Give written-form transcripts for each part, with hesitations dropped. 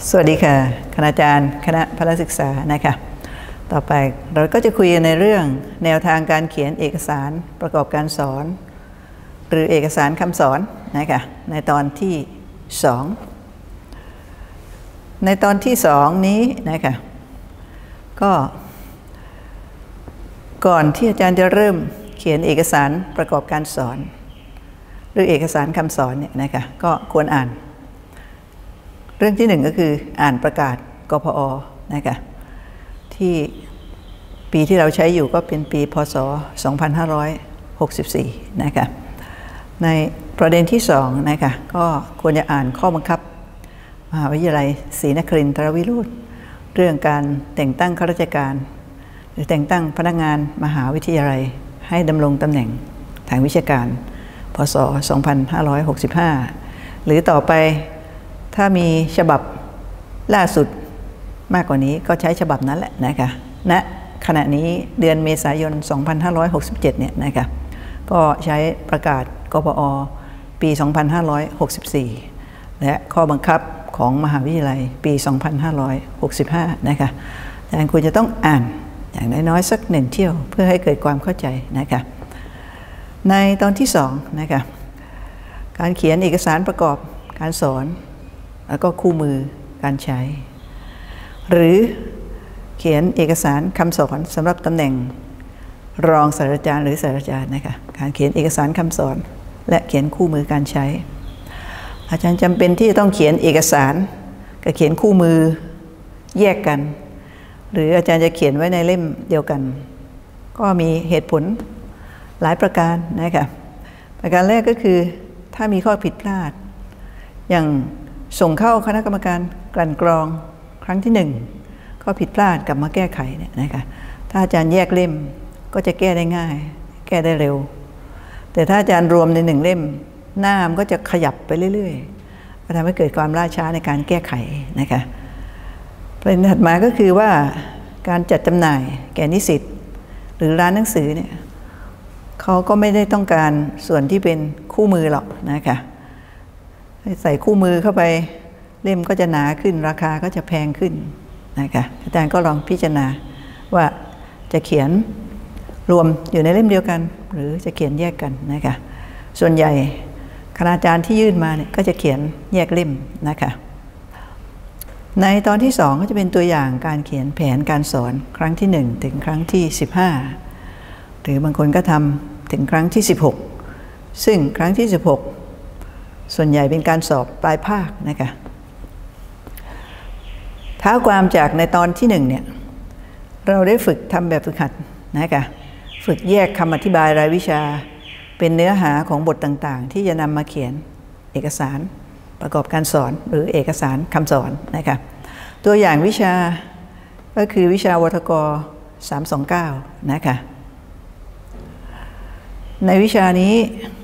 สวัสดีค่ะคณาจารย์คณะพละศึกษานะคะต่อไปเราก็จะคุยในเรื่องแนวทางการเขียนเอกสารประกอบการสอนหรือเอกสารคำสอนนะคะในตอนที่2ในตอนที่2นี้นะคะก็ก่อนที่อาจารย์จะเริ่มเขียนเอกสารประกอบการสอนหรือเอกสารคำสอนเนี่ยนะคะก็ควรอ่านเรื่องที่1ก็คืออ่านประกาศกพอนะคะที่ปีที่เราใช้อยู่ก็เป็นปีพศ2564นะคะในประเด็นที่2นะคะก็ควรจะอ่านข้อบังคับมหาวิทยาลัยศรีนครินทรวิโรธเรื่องการแต่งตั้งข้าราชการหรือแต่งตั้งพนักงานมหาวิทยาลัยให้ดำรงตำแหน่งทางวิชาการพศ2565หรือต่อไปถ้ามีฉบับล่าสุดมากกว่านี้ก็ใช้ฉบับนั้นแหละนะคะณขณะนี้เดือนเมษายน2567เนี่ยนะคะก็ใช้ประกาศกพอปี2564และข้อบังคับของมหาวิทยาลัยปี2565นะคะดังนั้นคุณจะต้องอ่านอย่างน้อยๆสัก1เที่ยวเพื่อให้เกิดความเข้าใจนะคะในตอนที่2นะคะการเขียนเอกสารประกอบการสอนแล้วก็คู่มือการใช้หรือเขียนเอกสารคำสอนสำหรับตำแหน่งรองศาสตราจารย์หรือศาสตราจารย์นะคะการเขียนเอกสารคำสอนและเขียนคู่มือการใช้อาจารย์จำเป็นที่จะต้องเขียนเอกสารกับเขียนคู่มือแยกกันหรืออาจารย์จะเขียนไว้ในเล่มเดียวกันก็มีเหตุผลหลายประการนะคะประการแรกก็คือถ้ามีข้อผิดพลาดอย่างส่งเข้าคณะกรรมการกลั่นกรองครั้งที่1ข้อผิดพลาดกลับมาแก้ไขเนี่ยนะคะถ้าอาจารย์แยกเล่มก็จะแก้ได้ง่ายแก้ได้เร็วแต่ถ้าอาจารย์รวมใน1เล่มหน้ามันก็จะขยับไปเรื่อยๆก็ทำให้เกิดความล่าช้าในการแก้ไขนะคะประเด็นถัดมาก็คือว่าการจัดจำหน่ายแก่นิสิตหรือร้านหนังสือเนี่ยเขาก็ไม่ได้ต้องการส่วนที่เป็นคู่มือหรอกนะคะใส่คู่มือเข้าไปเล่มก็จะหนาขึ้นราคาก็จะแพงขึ้นนะคะอาจารย์ก็ลองพิจารณาว่าจะเขียนรวมอยู่ในเล่มเดียวกันหรือจะเขียนแยกกันนะคะส่วนใหญ่คณาจารย์ที่ยื่นมาเนี่ยก็จะเขียนแยกเล่มนะคะในตอนที่2ก็จะเป็นตัวอย่างการเขียนแผนการสอนครั้งที่1ถึงครั้งที่15หรือบางคนก็ทำถึงครั้งที่16ซึ่งครั้งที่16ส่วนใหญ่เป็นการสอบปลายภาคนะคะท้าความจากในตอนที่1เนี่ยเราได้ฝึกทำแบบฝึกหัดนะคะฝึกแยกคำอธิบายรายวิชาเป็นเนื้อหาของบทต่างๆที่จะนำมาเขียนเอกสารประกอบการสอนหรือเอกสารคำสอนนะคะตัวอย่างวิชาก็คือวิชาวทก329นะคะในวิชานี้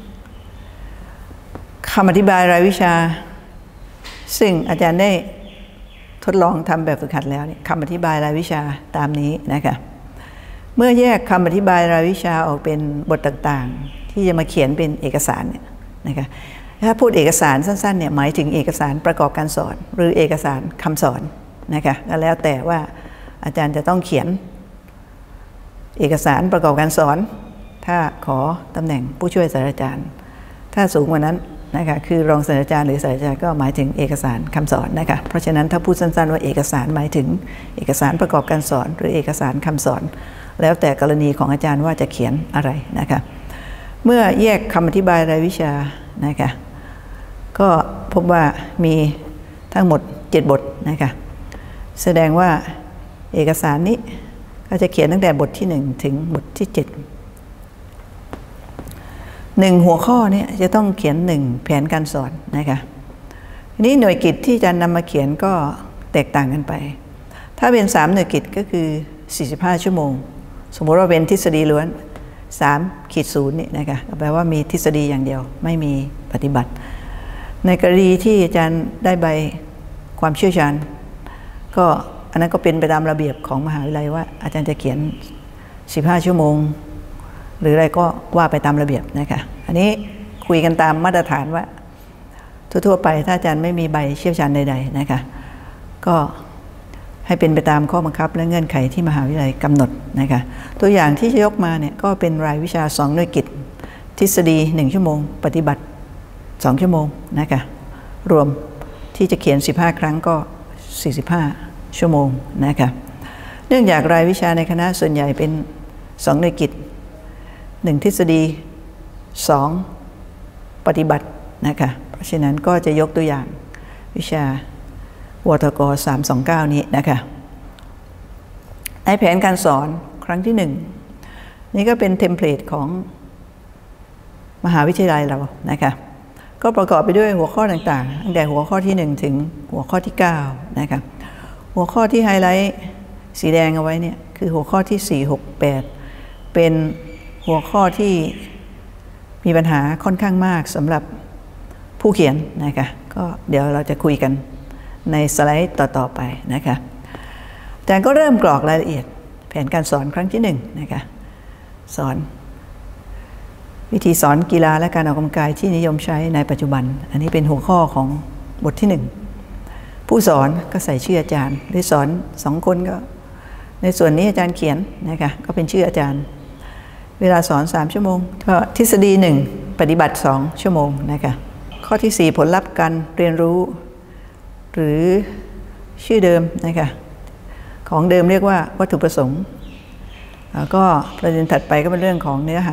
คำอธิบายรายวิชาซึ่งอาจารย์ได้ทดลองทำแบบฝึกหัดแล้วเนี่ยคำอธิบายรายวิชาตามนี้นะคะเมื่อแยกคำอธิบายรายวิชาออกเป็นบทต่างๆที่จะมาเขียนเป็นเอกสารเนี่ยนะคะถ้าพูดเอกสารสั้นๆเนี่ยหมายถึงเอกสารประกอบการสอนหรือเอกสารคำสอนนะคะก็แล้วแต่ว่าอาจารย์จะต้องเขียนเอกสารประกอบการสอนถ้าขอตำแหน่งผู้ช่วยศาสตราจารย์ถ้าสูงกว่านั้นนะคะคือรองศาสตราจารย์หรือศาสตราจารย์ก็หมายถึงเอกสารคำสอนนะคะเพราะฉะนั้นถ้าพูดสั้นๆว่าเอกสารหมายถึงเอกสารประกอบการสอนหรือเอกสารคำสอนแล้วแต่กรณีของอาจารย์ว่าจะเขียนอะไรนะคะเมื่อแยกคำอธิบายรายวิชานะคะก็พบว่ามีทั้งหมด7บทนะคะแสดงว่าเอกสารนี้ก็จะเขียนตั้งแต่บทที่1ถึงบทที่7 1หัวข้อนี้จะต้องเขียน1แผนการสอนนะคะทีนี้หน่วยกิจที่จะนำมาเขียนก็แตกต่างกันไปถ้าเป็น3หน่วยกิจก็คือ45ชั่วโมงสมมติว่าเป็นทฤษฎีล้วน3-0นี่นะคะแปลว่ามีทฤษฎีอย่างเดียวไม่มีปฏิบัติในกรณีที่อาจารย์ได้ใบความเชี่ยวชาญก็อันนั้นก็เป็นไปตามระเบียบของมหาวิทยาลัยว่าอาจารย์จะเขียน15ชั่วโมงหรืออะไรก็ว่าไปตามระเบียบนะคะอันนี้คุยกันตามมาตรฐานว่าทั่วๆไปถ้าอาจารย์ไม่มีใบเชี่ยวชาญใดๆนะคะก็ให้เป็นไปตามข้อบังคับและเงื่อนไขที่มหาวิทยาลัยกำหนดนะคะตัวอย่างที่จะยกมาเนี่ยก็เป็นรายวิชา2หน่วยกิตทฤษฎี1ชั่วโมงปฏิบัติ2ชั่วโมงนะคะรวมที่จะเขียน15ครั้งก็45ชั่วโมงนะคะเนื่องจากรายวิชาในคณะส่วนใหญ่เป็น2หน่วยกิต1ทฤษฎี2ปฏิบัตินะคะเพราะฉะนั้นก็จะยกตัวอย่างวิชาวทก329นี้นะคะในแผนการสอนครั้งที่1นี่ก็เป็นเทมเพลตของมหาวิทยาลัยเรานะคะก็ประกอบไปด้วยหัวข้อต่างๆตั้งแต่หัวข้อที่1ถึงหัวข้อที่9นะคะหัวข้อที่ไฮไลท์สีแดงเอาไว้เนี่ยคือหัวข้อที่4 6 8เป็นหัวข้อที่มีปัญหาค่อนข้างมากสำหรับผู้เขียนนะคะก็เดี๋ยวเราจะคุยกันในสไลด์ต่อๆไปนะคะแต่ก็เริ่มกรอกรายละเอียดแผนการสอนครั้งที่1นะคะสอนวิธีสอนกีฬาและการออกกำลังกายที่นิยมใช้ในปัจจุบันอันนี้เป็นหัวข้อของบทที่1ผู้สอนก็ใส่ชื่ออาจารย์หรือสอน2คนก็ในส่วนนี้อาจารย์เขียนนะคะก็เป็นชื่ออาจารย์เวลาสอน3ชั่วโมงก็ทฤษฎี1ปฏิบัติ2ชั่วโมงนะคะข้อที่4ผลลัพธ์การเรียนรู้หรือชื่อเดิมนะคะของเดิมเรียกว่าวัตถุประสงค์แล้วก็ประเด็นถัดไปก็เป็นเรื่องของเนื้อหา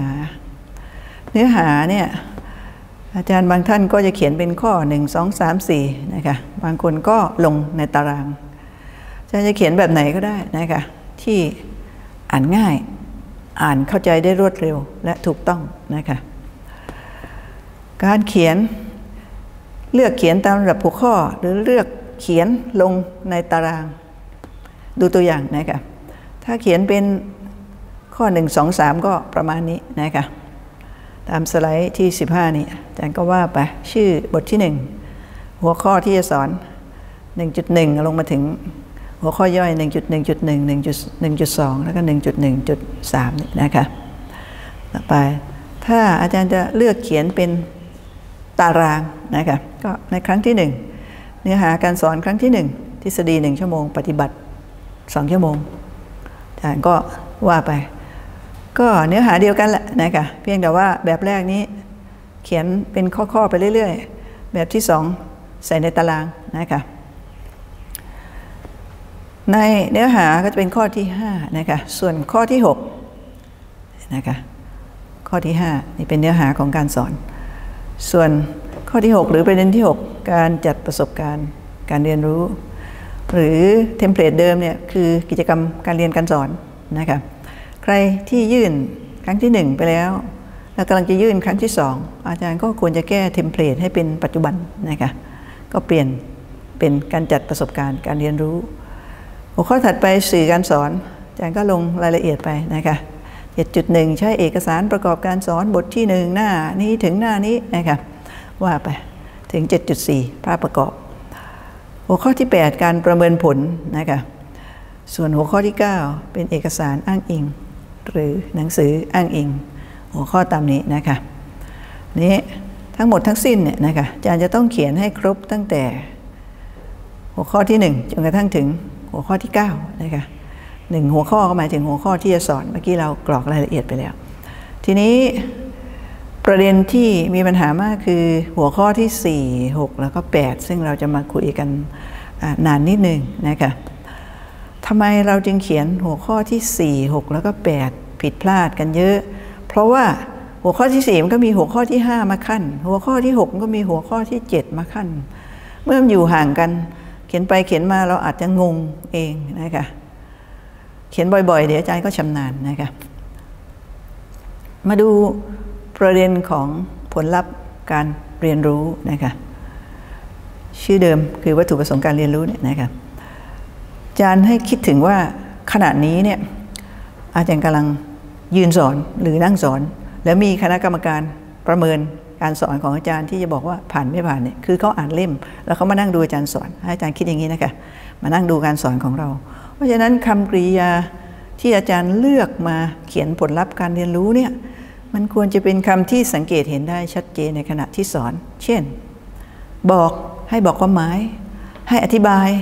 เนี่ยอาจารย์บางท่านก็จะเขียนเป็นข้อ1 2 3 4นะคะบางคนก็ลงในตารางอาจารย์จะเขียนแบบไหนก็ได้นะคะที่อ่านง่ายอ่านเข้าใจได้รวดเร็วและถูกต้องนะคะการเขียนเลือกเขียนตามระดับหัวข้อหรือเลือกเขียนลงในตารางดูตัวอย่างนะคะถ้าเขียนเป็นข้อ1 2 3ก็ประมาณนี้นะคะตามสไลด์ที่15นี่อาจารย์ก็ว่าไปชื่อบทที่1หัวข้อที่จะสอน 1.1 ลงมาถึงหัวข้อย่อย 1.1.1 1.2 แล้วก็ 1.1.3 นี่นะคะต่อไปถ้าอาจารย์จะเลือกเขียนเป็นตารางนะคะก็ในครั้งที่1เนื้อหาการสอนครั้งที่1ทฤษฎี1ชั่วโมงปฏิบัติ2ชั่วโมงอาจารย์ก็ว่าไปก็เนื้อหาเดียวกันแหละนะคะเพียงแต่ว่าแบบแรกนี้เขียนเป็นข้อๆไปเรื่อยๆแบบที่2ใส่ในตารางนะคะในเนื้อหาก็จะเป็นข้อที่5นะคะส่วนข้อที่6นะคะข้อที่5นี่เป็นเนื้อหาของการสอนส่วนข้อที่6หรือประเด็นที่6การจัดประสบการณ์การเรียนรู้หรือเทมเพลตเดิมเนี่ยคือกิจกรรมการเรียนการสอนนะคะใครที่ยื่นครั้งที่1ไปแล้วกำลังจะยื่นครั้งที่2อาจารย์ก็ควรจะแก้เทมเพลตให้เป็นปัจจุบันนะคะก็เปลี่ยนเป็นการจัดประสบการณ์การเรียนรู้หัวข้อถัดไปสื่อการสอนอาจารย์ก็ลงรายละเอียดไปนะคะ 7.1 ใช้เอกสารประกอบการสอนบทที่1หน้านี้ถึงหน้านี้นะคะว่าไปถึง 7.4 ภาพประกอบหัวข้อที่8การประเมินผลนะคะส่วนหัวข้อที่9เป็นเอกสารอ้างอิงหรือหนังสืออ้างอิงหัวข้อตามนี้นะคะนี้ทั้งหมดทั้งสิ้นเนี่ยนะคะอาจารย์จะต้องเขียนให้ครบตั้งแต่หัวข้อที่1จนกระทั่งถึงหัวข้อที่9นะคะ1หัวข้อก็หมายถึงหัวข้อที่จะสอนเมื่อกี้เรากรอกรายละเอียดไปแล้วทีนี้ประเด็นที่มีปัญหามากคือหัวข้อที่4 6แล้วก็8ซึ่งเราจะมาคุยกันนานนิดนึงนะคะทำไมเราจึงเขียนหัวข้อที่4 6แล้วก็8ผิดพลาดกันเยอะเพราะว่าหัวข้อที่4มันก็มีหัวข้อที่5มาขั้นหัวข้อที่6มันก็มีหัวข้อที่7มาขั้นเมื่อมันอยู่ห่างกันเขียนไปเขียนมาเราอาจจะงงเองนะคะเขียนบ่อยๆเดี๋ยวอาจารย์ก็ชำนาญนะคะมาดูประเด็นของผลลัพธ์การเรียนรู้นะคะชื่อเดิมคือวัตถุประสงค์การเรียนรู้เนี่ยนะคะอาจารย์ให้คิดถึงว่าขณะนี้เนี่ยอาจารย์กำลังยืนสอนหรือนั่งสอนแล้วมีคณะกรรมการประเมินการสอนของอาจารย์ที่จะบอกว่าผ่านไม่ผ่านเนี่ยคือเขาอ่านเล่มแล้วเขามานั่งดูอาจารย์สอนให้อาจารย์คิดอย่างนี้นะคะมานั่งดูการสอนของเราเพราะฉะนั้นคำกริยาที่อาจารย์เลือกมาเขียนผลลัพธ์การเรียนรู้เนี่ยมันควรจะเป็นคำที่สังเกตเห็นได้ชัดเจนในขณะที่สอนเช่นบอกให้บอกความหมายให้อธิบาย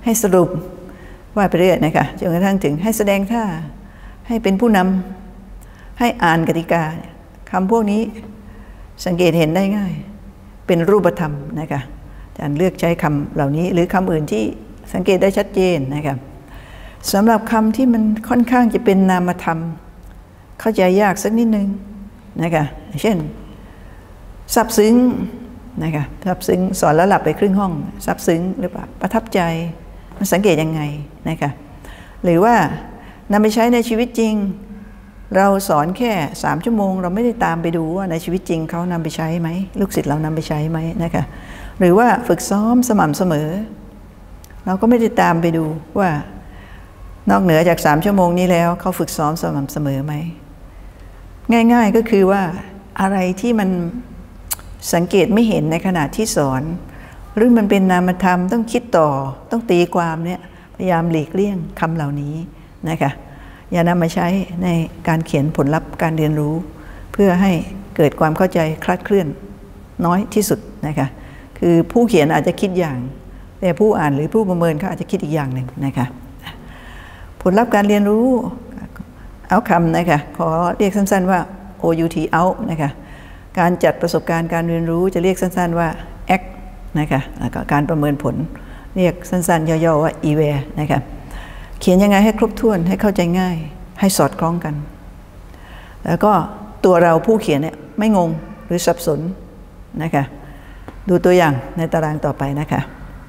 ให้สรุปว่าไปเรื่อยนะคะจนกระทั่งถึงให้แสดงท่าให้เป็นผู้นำให้อ่านกติกาคำพวกนี้สังเกตเห็นได้ง่ายเป็นรูปธรรมนะคะอาจารย์เลือกใช้คำเหล่านี้หรือคำอื่นที่สังเกตได้ชัดเจนนะคะสำหรับคำที่มันค่อนข้างจะเป็นนามธรรมเข้าใจยากสักนิดนึงนะคะเช่นซับซึ้งนะคะซับซึ้งสอนแล้วหลับไปครึ่งห้องซับซึ้งหรือเปล่าประทับใจมันสังเกตยังไงนะคะหรือว่านำไปใช้ในชีวิตจริงเราสอนแค่3 ชั่วโมงเราไม่ได้ตามไปดูว่าในชีวิตจริงเขานำไปใช้ไหมลูกศิษย์เรานำไปใช้ไหมนะคะหรือว่าฝึกซ้อมสม่ำเสมอเราก็ไม่ได้ตามไปดูว่านอกเหนือจาก3 ชั่วโมงนี้แล้วเขาฝึกซ้อมสม่ำเสมอไหมง่ายๆก็คือว่าอะไรที่มันสังเกตไม่เห็นในขณะที่สอนหรือมันเป็นนามธรรมต้องคิดต่อต้องตีความเนี่ยพยายามหลีกเลี่ยงคำเหล่านี้นะคะอย่านำมาใช้ในการเขียนผลลัพธ์การเรียนรู้เพื่อให้เกิดความเข้าใจคลาดเคลื่อนน้อยที่สุดนะคะคือผู้เขียนอาจจะคิดอย่างแต่ผู้อ่านหรือผู้ประเมินเขาอาจจะคิดอีกอย่างหนึ่งนะคะผลลัพธ์การเรียนรู้เอาคำนะคะขอเรียกสั้นๆว่า OUT out นะคะการจัดประสบการณ์การเรียนรู้จะเรียกสั้นๆว่า ACT นะคะแล้วก็การประเมินผลเรียกสั้นๆย่อๆว่า EVAL นะคะเขียนยังไงให้ครบถ้วนให้เข้าใจง่ายให้สอดคล้องกันแล้วก็ตัวเราผู้เขียนเนี่ยไม่งงหรือสับสนนะคะดูตัวอย่างในตารางต่อไปนะคะ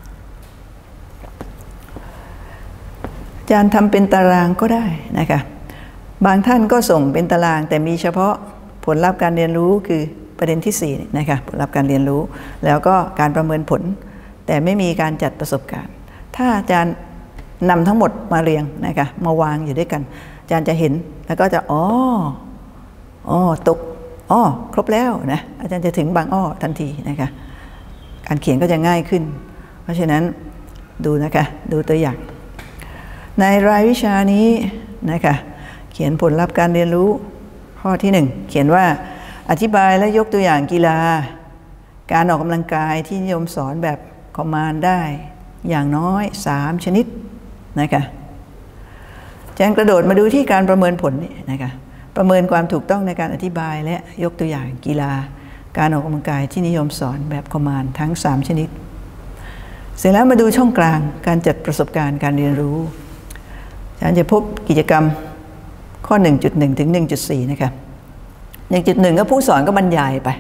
อาจารย์ทำเป็นตารางก็ได้นะคะบางท่านก็ส่งเป็นตารางแต่มีเฉพาะผลลัพธ์การเรียนรู้คือประเด็นที่4นะคะผลลัพธ์การเรียนรู้แล้วก็การประเมินผลแต่ไม่มีการจัดประสบการณ์ถ้าอาจารย์นำทั้งหมดมาเรียงนะคะมาวางอยู่ด้วยกันอาจารย์จะเห็นแล้วก็จะตกครบแล้วนะอาจารย์จะถึงบางทันทีนะคะการเขียนก็จะง่ายขึ้นเพราะฉะนั้นดูนะคะดูตัวอย่างในรายวิชานี้นะคะเขียนผลลัพธ์การเรียนรู้ข้อที่1เขียนว่าอธิบายและยกตัวอย่างกีฬาการออกกำลังกายที่นิยมสอนแบบคอมมานด์ได้อย่างน้อย3 ชนิดนะคะแจ้งกระโดดมาดูที่การประเมินผลนี่นะคะประเมินความถูกต้องในการอธิบายและยกตัวอย่างกีฬาการออกกำลังกายที่นิยมสอนแบบคอมมานด์ทั้ง3 ชนิดเสร็จแล้วมาดูช่องกลางการจัดประสบการณ์การเรียนรู้อาจารย์จะพบกิจกรรมข้อ 1.1 ถึง 1.4 นะคะ 1.1 ก็ผู้สอนก็บรรยายไป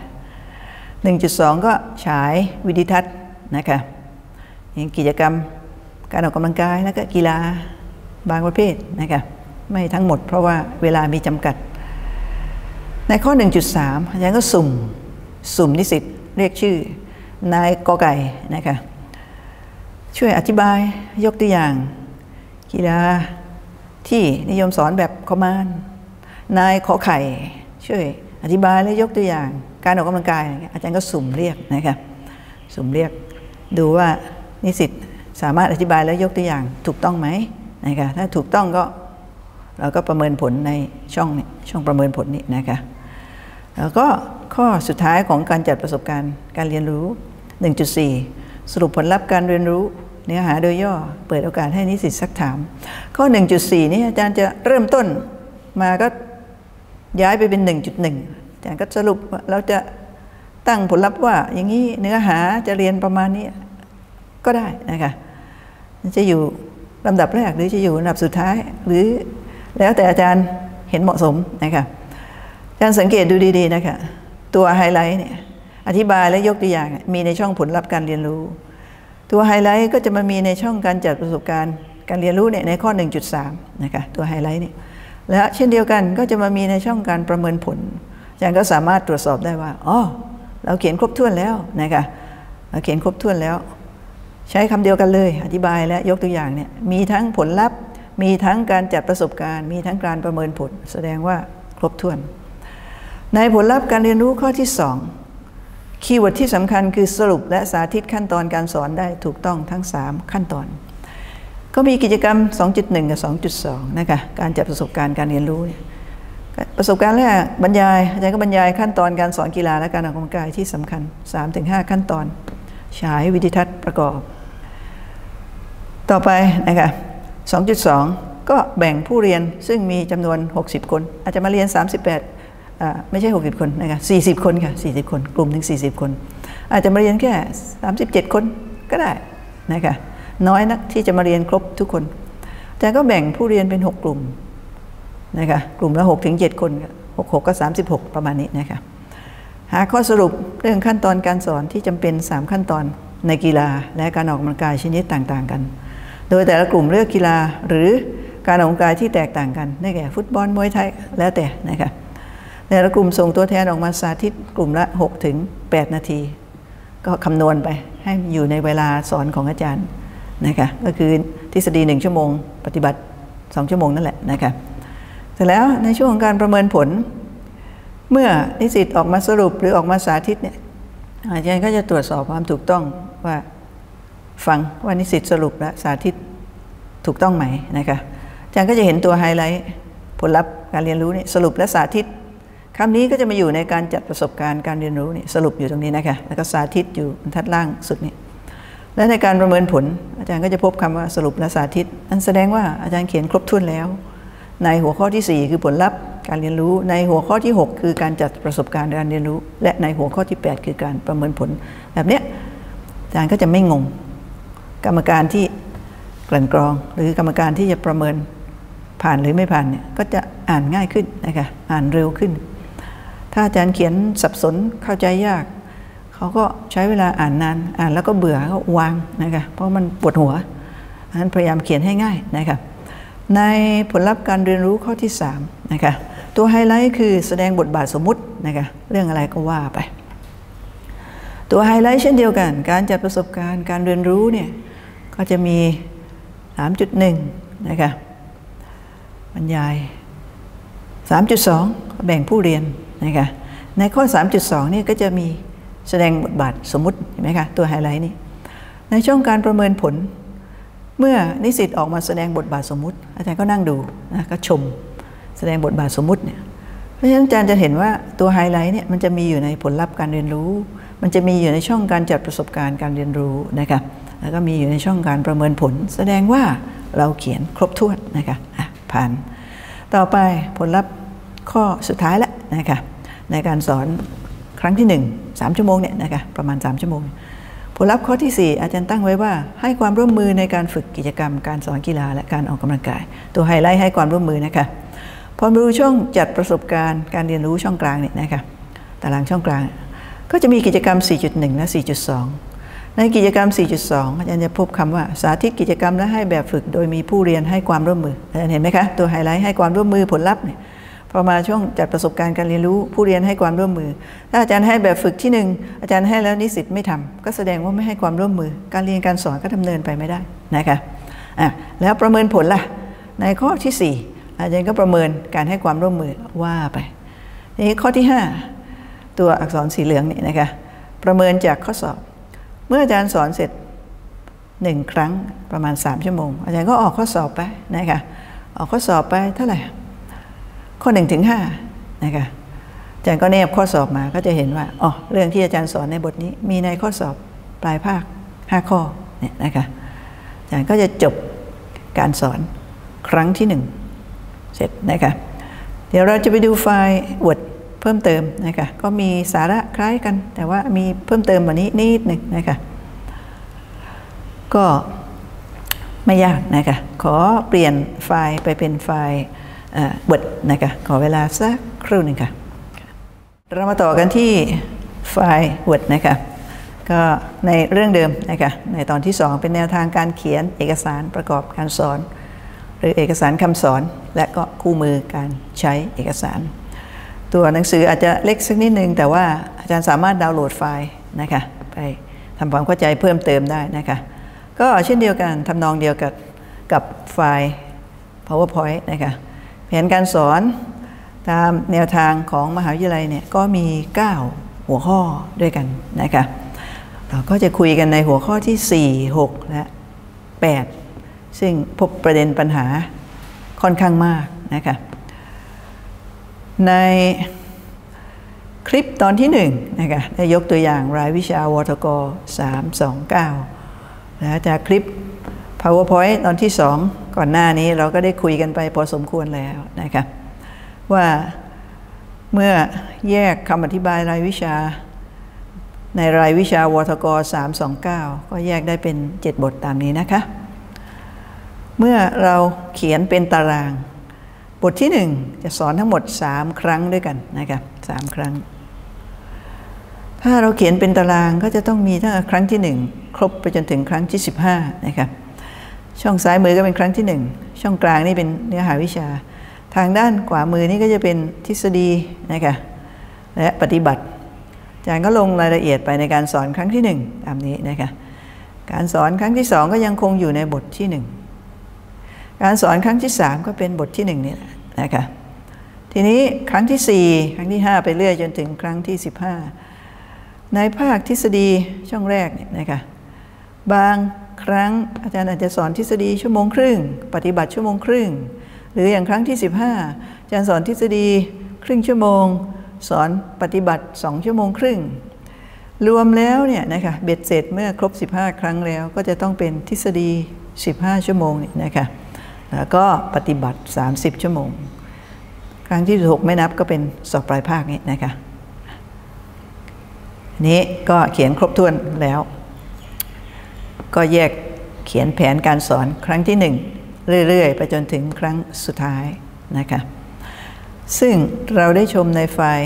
1.2 ก็ฉายวิดีทัศน์นะคะกิจกรรมการออกกำลังกายแล้วก็กีฬาบางประเภทนะคะไม่ทั้งหมดเพราะว่าเวลามีจำกัดในข้อ 1.3 อาจารย์ก็สุ่มนิสิตเรียกชื่อนายกอไก่นะคะช่วยอธิบายยกตัวอย่างกีฬาที่นิยมสอนแบบคอมมานด์นายขอไข่ช่วยอธิบายและยกตัวอย่างการออกกำลังกายอาจารย์ก็สุ่มเรียกนะคะสุ่มเรียกดูว่านิสิตสามารถอธิบายและยกตัวอย่างถูกต้องไหมนะคะถ้าถูกต้องก็เราก็ประเมินผลในช่องประเมินผลนี้นะคะแล้วก็ข้อสุดท้ายของการจัดประสบการณ์การเรียนรู้ 1.4 สรุปผลลัพธ์การเรียนรู้เนื้อหาโดยย่อเปิดโอกาสให้นิสิตซักถามข้อ 1.4 นี้อาจารย์จะเริ่มต้นมาก็ย้ายไปเป็น 1.1 อาจารย์ก็สรุปเราจะตั้งผลลัพธ์ว่าอย่างนี้เนื้อหาจะเรียนประมาณนี้ก็ได้นะคะจะอยู่ลำดับแรกหรือจะอยู่ลำดับสุดท้ายหรือแล้วแต่อาจารย์เห็นเหมาะสมนะคะอาจารย์สังเกตดูดีๆนะคะตัวไฮไลท์เนี่ยอธิบายและยกตัวอย่างมีในช่องผลลัพธ์การเรียนรู้ตัวไฮไลท์ก็จะมามีในช่องการจัดประสบการณ์การเรียนรู้เนี่ยในข้อ 1.3 นะคะตัวไฮไลท์เนี่ยและเช่นเดียวกันก็จะมามีในช่องการประเมินผลอาจารย์ก็สามารถตรวจสอบได้ว่าเราเขียนครบถ้วนแล้วนะคะเราเขียนครบถ้วนแล้วใช้คำเดียวกันเลยอธิบายและยกตัวอย่างเนี่ยมีทั้งผลลัพธ์มีทั้งการจัดประสบการณ์มีทั้งการประเมินผลแสดงว่าครบถ้วนในผลลัพธ์การเรียนรู้ข้อที่2คีย์เวิร์ดที่สำคัญคือสรุปและสาธิตขั้นตอนการสอนได้ถูกต้องทั้ง3ขั้นตอนก็มีกิจกรรม 2.1 กับ 2.2 นะคะการจัดประสบการณ์การเรียนรู้ประสบการณ์แรกบรรยายอาจารย์ก็บรรยายขั้นตอนการสอนกีฬาและการออกกำลังกายที่สำคัญ 3-5 ขั้นตอนฉายวิดีทัศน์ประกอบต่อไปนะคะ 2.2 ก็แบ่งผู้เรียนซึ่งมีจำนวน60 คนอาจจะมาเรียน38ไม่ใช่60 คนนะคะ40 คนค่ะ40 คนกลุ่มถึง40 คนอาจจะมาเรียนแค่37 คนก็ได้นะคะน้อยนักที่จะมาเรียนครบทุกคนแต่ก็แบ่งผู้เรียนเป็น6 กลุ่มนะคะกลุ่มละ6 ถึง 7 คน6ก็36ประมาณนี้นะคะหาข้อสรุปเรื่องขั้นตอนการสอนที่จำเป็น3ขั้นตอนในกีฬาและการออกกำลังกายชนิดต่างๆกันโดยแต่ละกลุ่มเลือกกีฬาหรือการออกกำลังกายที่แตกต่างกันได้แก่ฟุตบอลมวยไทยแล้วแต่นะคะแต่ละกลุ่มส่งตัวแทนออกมาสาธิตกลุ่มละ6 ถึง 8 นาทีก็คำนวณไปให้อยู่ในเวลาสอนของอาจารย์นะคะก็คือทฤษฎี1 ชั่วโมงปฏิบัติ2 ชั่วโมงนั่นแหละนะคะเสร็จแล้วในช่วงของการประเมินผลเมื่อนิสิตออกมาสรุปหรือออกมาสาธิตเนี่ยอาจารย์ก็จะตรวจสอบความถูกต้องว่าฟังว่านิสิตสรุปและสาธิตถูกต้องไหมนะคะอาจารย์ก็จะเห็นตัวไฮไลท์ผลลัพธ์การเรียนรู้นี่สรุปและสาธิตคำนี้ก็จะมาอยู่ในการจัดประสบการณ์การเรียนรู้นี่สรุปอยู่ตรงนี้นะคะแล้วก็สาธิตอยู่บรรทัดล่างสุดนี่และในการประเมินผลอาจารย์ก็จะพบคำว่าสรุปและสาธิตนั่นแสดงว่าอาจารย์เขียนครบถ้วนแล้วในหัวข้อที่4คือผลลัพธ์การเรียนรู้ในหัวข้อที่6คือการจัดประสบการณ์การเรียนรู้และในหัวข้อที่8คือการประเมินผลแบบนี้อาจารย์ก็จะไม่งงกรรมการที่กลั่นกรองหรือกรรมการที่จะประเมินผ่านหรือไม่ผ่านเนี่ยก็จะอ่านง่ายขึ้นนะคะอ่านเร็วขึ้นถ้าอาจารย์เขียนสับสนเข้าใจยากเขาก็ใช้เวลาอ่านนานอ่านแล้วก็เบื่อก็วางนะคะเพราะมันปวดหัวฉะนั้นพยายามเขียนให้ง่ายนะคะในผลลัพธ์การเรียนรู้ข้อที่3นะคะตัวไฮไลท์คือแสดงบทบาทสมมุตินะคะเรื่องอะไรก็ว่าไปตัวไฮไลท์เช่นเดียวกันการจัดประสบการณ์การเรียนรู้เนี่ยก็จะมี 3.1 นะคะบรรยาย 3.2 แบ่งผู้เรียนนะคะในข้อ 3.2 นี่ก็จะมีแสดงบทบาทสมมุติเห็นไหมคะตัวไฮไลท์นี่ในช่วงการประเมินผลเมื่อนิสิตออกมาแสดงบทบาทสมมุติอาจารย์ก็นั่งดูนะก็ชมแสดงบทบาทสมมุติเนี่ยเพราะฉะนั้นอาจารย์จะเห็นว่าตัวไฮไลท์เนี่ยมันจะมีอยู่ในผลลัพธ์การเรียนรู้มันจะมีอยู่ในช่องการจัดประสบการณ์การเรียนรู้นะคะแล้วก็มีอยู่ในช่องการประเมินผลแสดงว่าเราเขียนครบถ้วนนะคะผ่านต่อไปผลลัพธ์ข้อสุดท้ายแล้วนะคะในการสอนครั้งที่1 3 ชั่วโมงเนี่ยนะคะประมาณ3 ชั่วโมงผลลัพธ์ข้อที่4อาจารย์ตั้งไว้ว่าให้ความร่วมมือในการฝึกกิจกรรมการสอนกีฬาและการออกกำลังกายตัวไฮไลท์ให้ความร่วมมือนะคะพอมาดูช่องจัดประสบการณ์การเรียนรู้ช่องกลางเนี่ยนะคะตารางช่องกลางก็จะมีกิจกรรม 4.1 และ 4.2 ในกิจกรรม 4.2 อาจารย์จะพบคำว่าสาธิตกิจกรรมและให้แบบฝึกโดยมีผู้เรียนให้ความร่วมมืออาจารย์เห็นไหมคะตัวไฮไลท์ให้ความร่วมมือผลลัพธ์เนี่ยพอมาช่วงจัดประสบการณ์การเรียนรู้ผู้เรียนให้ความร่วมมือถ้าอาจารย์ให้แบบฝึกที่1อาจารย์ให้แล้วนิสิตไม่ทำก็แสดงว่าไม่ให้ความร่วมมือการเรียนการสอนก็ดำเนินไปไม่ได้นะคะแล้วประเมินผลล่ะในข้อที่4อาจารย์ก็ประเมินการให้ความร่วมมือว่าไปนี่ข้อที่5ตัวอักษรสีเหลืองนี่นะคะประเมินจากข้อสอบเมื่ออาจารย์สอนเสร็จ1 ครั้งประมาณ3 ชั่วโมงอาจารย์ก็ออกข้อสอบไปนะคะออกข้อสอบไปเท่าไหร่ข้อ1 ถึง 5นะคะอาจารย์ก็แนบข้อสอบมาก็จะเห็นว่าอ๋อเรื่องที่อาจารย์สอนในบทนี้มีในข้อสอบปลายภาค5 ข้อเนี่ยนะคะอาจารย์ก็จะจบการสอนครั้งที่1เสร็จนะคะเดี๋ยวเราจะไปดูไฟล์ Word เพิ่มเติมนะคะก็มีสาระคล้ายกันแต่ว่ามีเพิ่มเติมแบบนี้นิดหนึ่งนะคะก็ไม่ยากนะคะขอเปลี่ยนไฟล์ไปเป็นไฟล์Word นะคะขอเวลาสักครู่หนึ่งค่ะเรามาต่อกันที่ไฟล์ Word นะคะก็ในเรื่องเดิมนะคะในตอนที่2เป็นแนวทางการเขียนเอกสารประกอบการสอนหรือเอกสารคำสอนและก็คู่มือการใช้เอกสารตัวหนังสืออาจจะเล็กสักนิดนึงแต่ว่าอาจารย์สามารถดาวน์โหลดไฟล์นะคะไปทำความเข้าใจเพิ่มเติมได้นะคะก็เช่นเดียวกันทำนองเดียวกับไฟล์ PowerPoint นะคะแผนการสอนตามแนวทางของมหาวิทยาลัยเนี่ยก็มี9 หัวข้อด้วยกันนะคะเราก็จะคุยกันในหัวข้อที่4 6 และ 8ซึ่งพบประเด็นปัญหาค่อนข้างมากนะคะในคลิปตอนที่1นะคะได้ยกตัวอย่างรายวิชาวทก. 329และจากคลิป PowerPoint ตอนที่2ก่อนหน้านี้เราก็ได้คุยกันไปพอสมควรแล้วนะคะว่าเมื่อแยกคำอธิบายรายวิชาในรายวิชาวทก329ก็แยกได้เป็น7บทตามนี้นะคะเมื่อเราเขียนเป็นตารางบทที่1จะสอนทั้งหมด3ครั้งด้วยกันนะคะ3ครั้งถ้าเราเขียนเป็นตารางก็จะต้องมีตั้งแต่ครั้งที่1ครบไปจนถึงครั้งที่15นะคะช่องซ้ายมือก็เป็นครั้งที่1ช่องกลางนี่เป็นเนื้อหาวิชาทางด้านขวามือนี่ก็จะเป็นทฤษฎีนะคะและปฏิบัติอาจารย์ก็ลงรายละเอียดไปในการสอนครั้งที่1ตามนี้นะคะการสอนครั้งที่2ก็ยังคงอยู่ในบทที่1การสอนครั้งที่3ก็เป็นบทที่1นี่นะคะทีนี้ครั้งที่4ครั้งที่5ไปเรื่อยจนถึงครั้งที่15ในภาคทฤษฎีช่องแรกเนี่ยนะคะบางครั้งอาจารย์อาจจะสอนทฤษฎี1.5 ชั่วโมงปฏิบัติ1.5 ชั่วโมงหรืออย่างครั้งที่15อาจารย์สอนทฤษฎีครึ่งชั่วโมงสอนปฏิบัติ2.5 ชั่วโมงรวมแล้วเนี่ยนะคะเบ็ดเสร็จเมื่อครบ15ครั้งแล้วก็จะต้องเป็นทฤษฎี15 ชั่วโมงนี่นะคะแล้วก็ปฏิบัติ30 ชั่วโมงครั้งที่16ไม่นับก็เป็นสอบปลายภาคนี้นะคะนี้ก็เขียนครบถ้วนแล้วก็แยกเขียนแผนการสอนครั้งที่1เรื่อยๆไปจนถึงครั้งสุดท้ายนะคะซึ่งเราได้ชมในไฟล์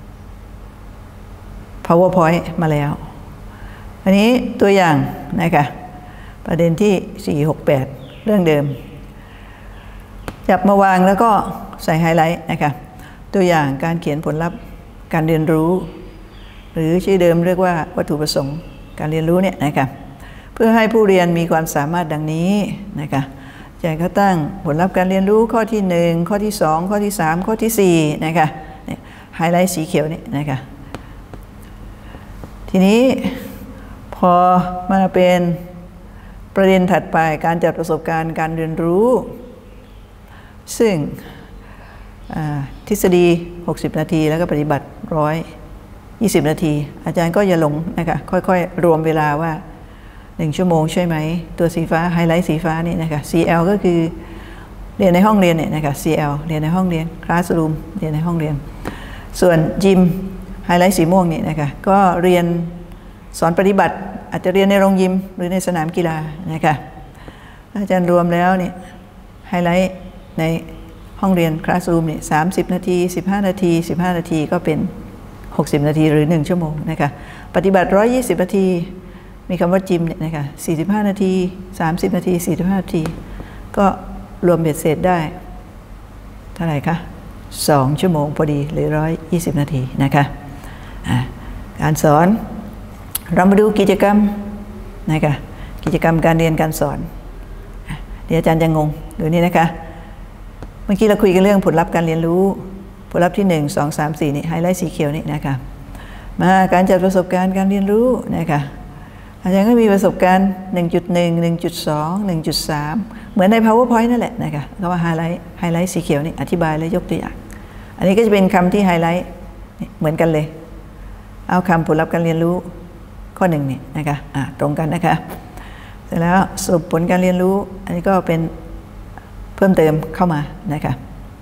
PowerPoint มาแล้วอันนี้ตัวอย่างนะคะประเด็นที่468เรื่องเดิมจับมาวางแล้วก็ใส่ไฮไลท์นะคะตัวอย่างการเขียนผลลัพธ์การเรียนรู้หรือชื่อเดิมเรียกว่าวัตถุประสงค์การเรียนรู้เนี่ยนะคะเพื่อให้ผู้เรียนมีความสามารถดังนี้นะคะอาจารย์ก็ตั้งผลลัพธ์การเรียนรู้ข้อที่1ข้อที่2ข้อที่3ข้อที่4นะคะไฮไลท์สีเขียวนี่นะคะทีนี้พอมาเป็นประเด็นถัดไปการจัดประสบการณ์การเรียนรู้ซึ่งทฤษฎี60นาทีแล้วก็ปฏิบัติ120นาทีอาจารย์ก็อย่าหลงนะคะค่อยๆรวมเวลาว่า1 ชั่วโมงใช่ไหมตัวสีฟ้าไฮไลท์สีฟ้านี่นะคะ CL ก็คือเรียนในห้องเรียนเนี่ยนะคะ CL เรียนในห้องเรียน Classroom เรียนในห้องเรียนส่วนจิมไฮไลท์สีม่วงนี่นะคะก็เรียนสอนปฏิบัติอาจจะเรียนในโรงยิมหรือในสนามกีฬานะคะอาจารย์รวมแล้วเนี่ยไฮไลท์ในห้องเรียน Classroom เนี่ย30นาที15นาที15นาทีก็เป็น60นาทีหรือ1 ชั่วโมงนะคะปฏิบัติ120นาทีมีคำว่าจิมเนี่ยนะคะ45นาที30นาที45นาทีก็รวมเบ็ดเสร็จได้เท่าไหร่คะ2 ชั่วโมงพอดีหรือ120นาทีนะคะการสอนเรามาดูกิจกรรมนะคะกิจกรรมการเรียนการสอนเดี๋ยวอาจารย์จะงงดูนี่นะคะเมื่อกี้เราคุยกันเรื่องผลลัพธ์การเรียนรู้ผลลัพธ์ที่1 2 3 4นี่ไฮไลท์สีเขียวนี่นะคะมาการจัดประสบการณ์การเรียนรู้นะคะอาจารย์ก็มีประสบการณ์ 1.1 1.2 1.3 เหมือนใน PowerPoint นั่นแหละนะคะก็ว่าไฮไลท์สีเขียวนี่อธิบายและยกตัวอย่างอันนี้ก็จะเป็นคำที่ไฮไลท์เหมือนกันเลยเอาคำผลลัพธ์การเรียนรู้ข้อ1นี่นะคะตรงกันนะคะเสร็จแล้วสรุปผลการเรียนรู้อันนี้ก็เป็นเพิ่มเติมเข้ามานะคะ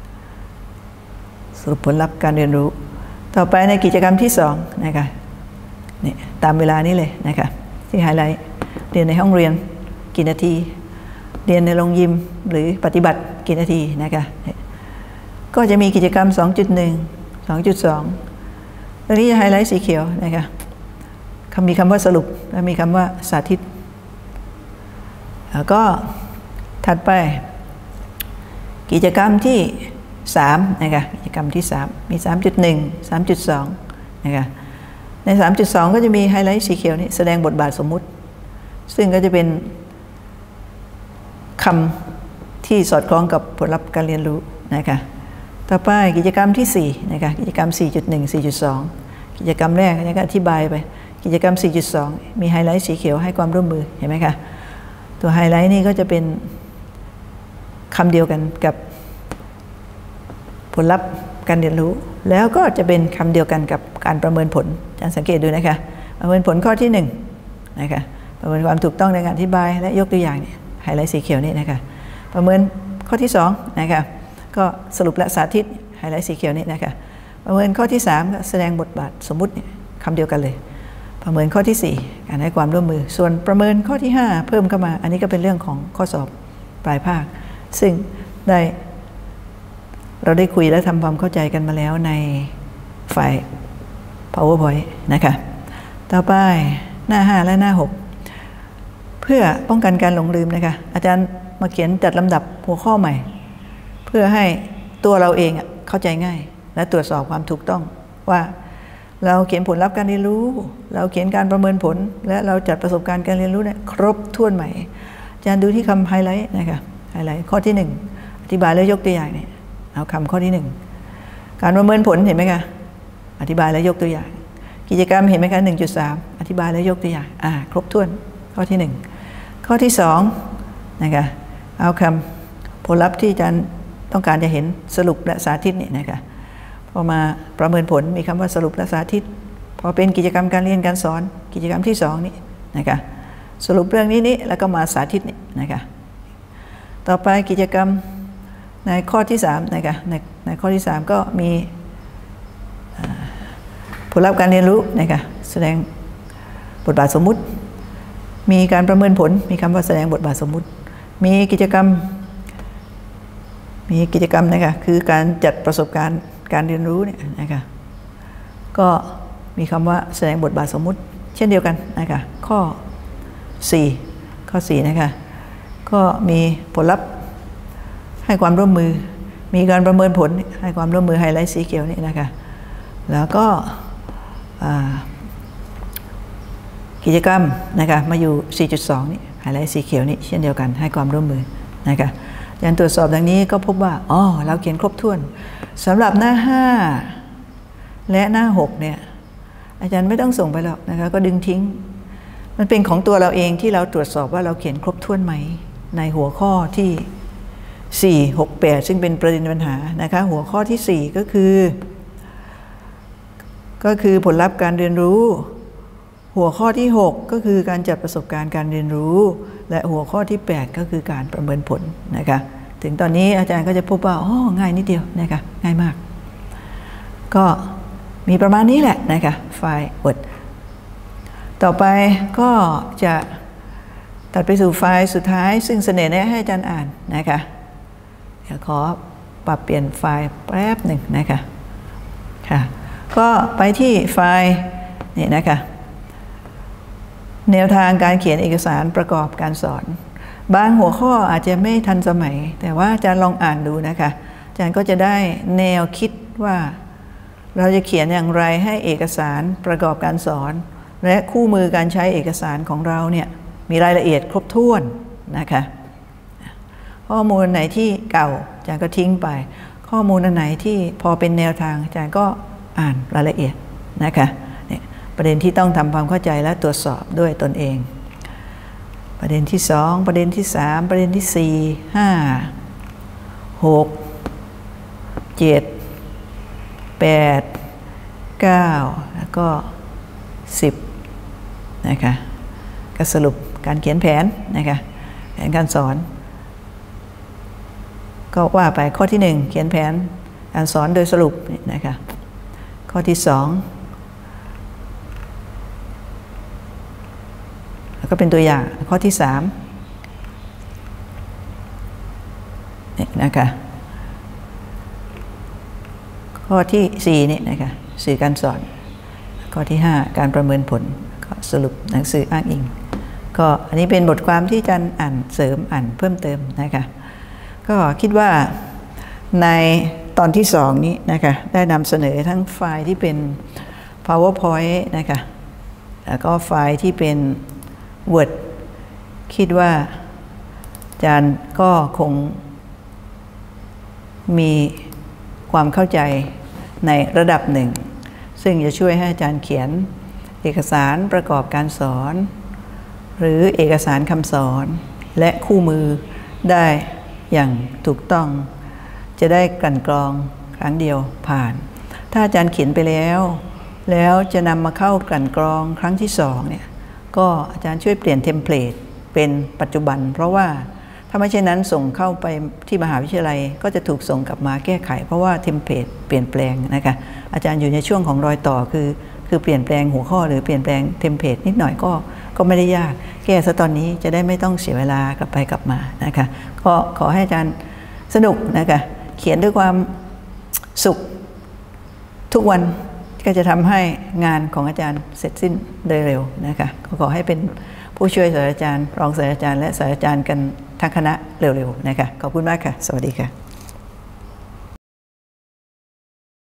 สรุปผลลัพธ์การเรียนรู้ต่อไปในกิจกรรมที่2นะคะนี่ตามเวลานี้เลยนะคะที่ไฮไลท์เรียนในห้องเรียนกี่นาทีเรียนในโรงยิมหรือปฏิบัติกี่นาทีนะคะก็จะมีกิจกรรม 2.1 2.2 ตรงนี้จะไฮไลท์สีเขียวนะคะมีคำว่าสรุปและมีคำว่าสาธิตแล้วก็ถัดไปกิจกรรมที่3นะคะกิจกรรมที่3มี 3.1 3.2 นะคะใน 3.2 ก็จะมีไฮไลท์สีเขียวนี่แสดงบทบาทสมมุติซึ่งก็จะเป็นคำที่สอดคล้องกับผลลัพธ์การเรียนรู้นะคะต่อไปกิจกรรมที่4นะคะกิจกรรม 4.1 4.2 กิจกรรมแรกนี่ก็อธิบายไปกิจกรรม 4.2 มีไฮไลท์สีเขียวให้ความร่วมมือเห็นไหมคะตัวไฮไลท์นี่ก็จะเป็นคำเดียวกันกับผลลัพธ์การเรียนรู้แล้วก็จะเป็นคำเดียวกันกับการประเมินผลอาจารย์สังเกตดูนะคะประเมินผลข้อที่1นะคะประเมินความถูกต้องในการอธิบายและยกตัวอย่างเนี่ยไฮไฮไลท์สีเขียวนี่นะคะประเมินข้อที่2นะคะก็สรุปและสาธิตไฮไลท์สีเขียวนี่นะคะประเมินข้อที่3ก็แสดงบทบาทสมมุติคำเดียวกันเลยประเมินข้อที่4การให้ความร่วมมือส่วนประเมินข้อที่5เพิ่มเข้ามาอันนี้ก็เป็นเรื่องของข้อสอบปลายภาคซึ่งเราได้คุยและทำความเข้าใจกันมาแล้วในฝ่าย PowerPoint นะคะต่อไปหน้า5และหน้า6เพื่อป้องกันการหลงลืมนะคะอาจารย์มาเขียนจัดลำดับหัวข้อใหม่เพื่อให้ตัวเราเองเข้าใจง่ายและตรวจสอบความถูกต้องว่าเราเขียนผลลัพธ์การเรียนรู้เราเขียนการประเมินผลและเราจัดประสบการณ์การเรียนรู้เนี่ยครบถ้วนไหมอาจารย์ดูที่คำไฮไลท์นะคะไฮไลท์ข้อที่1อธิบายแล้วยกตัวอย่างเนี่ยเอาคำข้อที่1การประเมินผลเห็นไหมคะอธิบายแล้วยกตัวอย่างกิจกรรมเห็นไหมคะ 1.3 อธิบายแล้วยกตัวอย่างครบถ้วนข้อที่1ข้อที่2นะคะเอาคำผลลัพธ์ที่อาจารย์ต้องการจะเห็นสรุปและสาธิตเนี่ยนะคะพอมาประเมินผลมีคำว่าสรุปและสาธิตพอเป็นกิจกรรมการเรียนการสอนกิจกรรมที่2นี่นะคะสรุปเรื่องนี้แล้วก็มาสาธิตนี่นะคะต่อไปกิจกรรมในข้อที่3นะคะในข้อที่3ก็มีผลลัพธ์การเรียนรู้นะคะแสดงบทบาทสมมุติมีการประเมินผลมีคำว่าแสดงบทบาทสมมุติมีกิจกรรมนะคะคือการจัดประสบการณ์การเรียนรู้เนี่ยนะคะก็มีคำว่าแสดงบทบาทสมมุติเช่นเดียวกันนะคะข้อ4นะคะก็มีผลลัพธ์ให้ความร่วมมือมีการประเมินผลให้ความร่วมมือไฮไลท์สีเขียวนี่นะคะแล้วก็กิจกรรมนะคะมาอยู่ 4.2 นี่ไฮไลท์สีเขียวนี่เช่นเดียวกันให้ความร่วมมือนะคะการตรวจสอบดังนี้ก็พบว่าเราเขียนครบถ้วนสำหรับหน้า5และหน้า6เนี่ยอาจารย์ไม่ต้องส่งไปหรอกนะคะก็ดึงทิ้งมันเป็นของตัวเราเองที่เราตรวจสอบว่าเราเขียนครบถ้วนไหมในหัวข้อที่4 6 8ซึ่งเป็นประเด็นปัญหานะคะหัวข้อที่4ก็คือผลลัพธ์การเรียนรู้หัวข้อที่6ก็คือการจัดประสบการณ์การเรียนรู้และหัวข้อที่8ก็คือการประเมินผลนะคะถึงตอนนี้อาจารย์ก็จะพบว่าง่ายนิดเดียวนะคะง่ายมากก็มีประมาณนี้แหละนะคะไฟล์ Word ต่อไปก็จะตัดไปสู่ไฟล์สุดท้ายซึ่งเสนอแนะให้อาจารย์อ่านนะคะเดี๋ยวขอปรับเปลี่ยนไฟล์แป๊บหนึ่งนะคะค่ะก็ไปที่ไฟล์นี่นะคะแนวทางการเขียนเอกสารประกอบการสอนบางหัวข้ออาจจะไม่ทันสมัยแต่ว่าอาจารย์ลองอ่านดูนะคะอาจารย์ก็จะได้แนวคิดว่าเราจะเขียนอย่างไรให้เอกสารประกอบการสอนและคู่มือการใช้เอกสารของเราเนี่ยมีรายละเอียดครบถ้วนนะคะข้อมูลไหนที่เก่าอาจารย์ก็ทิ้งไปข้อมูลอันไหนที่พอเป็นแนวทางอาจารย์ก็อ่านรายละเอียดนะคะประเด็นที่ต้องทำความเข้าใจและตรวจสอบด้วยตนเองประเด็นที่2ประเด็นที่3ประเด็นที่4 5 6 7 8 9แล้วก็10นะคะก็สรุปการเขียนแผนนะคะแผนการสอนก็ว่าไปข้อที่1เขียนแผนการสอนโดยสรุปนะคะข้อที่2ก็เป็นตัวอย่างข้อที่3นี่นะคะข้อที่4นี่นะคะสื่อการสอนข้อที่5การประเมินผลก็สรุปหนังสืออ้างอิงก็อันนี้เป็นบทความที่อาจารย์อ่านเสริมอ่านเพิ่มเติมนะคะก็คิดว่าในตอนที่2นี้นะคะได้นำเสนอทั้งไฟล์ที่เป็น PowerPoint นะคะแล้วก็ไฟล์ที่เป็นWord คิดว่าอาจารย์ก็คงมีความเข้าใจในระดับหนึ่งซึ่งจะช่วยให้อาจารย์เขียนเอกสารประกอบการสอนหรือเอกสารคำสอนและคู่มือได้อย่างถูกต้องจะได้กลั่นกรองครั้งเดียวผ่านถ้าอาจารย์เขียนไปแล้วจะนำมาเข้ากลั่นกรองครั้งที่2เนี่ยก็อาจารย์ช่วยเปลี่ยนเทมเพลตเป็นปัจจุบันเพราะว่าถ้าไม่เช่นนั้นส่งเข้าไปที่มหาวิทยาลัยก็จะถูกส่งกลับมาแก้ไขเพราะว่าเทมเพลตเปลี่ยนแปลงนะคะอาจารย์อยู่ในช่วงของรอยต่อคือเปลี่ยนแปลงหัวข้อหรือเปลี่ยนแปลงเทมเพลตนิดหน่อยก็ไม่ได้ยากแก้ซะตอนนี้จะได้ไม่ต้องเสียเวลากลับไปกลับมานะคะก็ขอให้อาจารย์สนุกนะคะเขียนด้วยความสุขทุกวันก็จะทำให้งานของอาจารย์เสร็จสิ้นโดยเร็วนะคะขอให้เป็นผู้ช่วยศาสตราจารย์รองศาสตราจารย์และศาสตราจารย์กันทั้งคณะเร็วๆนะคะขอบคุณมากค่ะสวัสดีค่ะ